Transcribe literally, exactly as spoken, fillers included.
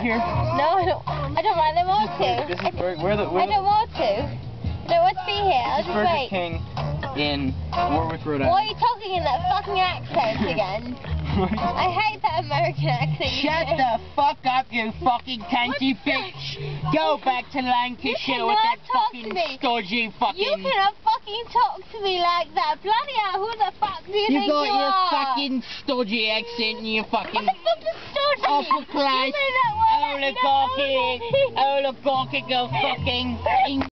here? No, I don't. I don't really want to. This is Burger. Where the? Where I don't want to. I don't want to be here. I'll This is just Burger wait. King in Warwick, Rhode Island. Why are you talking in that fucking accent again? I hate that American accent. Shut the fuck up, you fucking cunty bitch! Go back to Lancashire with that fucking stodgy fucking... You cannot fucking talk to me like that. Bloody hell, who the fuck do you, You think got you your are? fucking stodgy accent and your fucking... What the fuck is stodgy? upper class, You made that word up, you know, oligarchy, oligarchical fucking...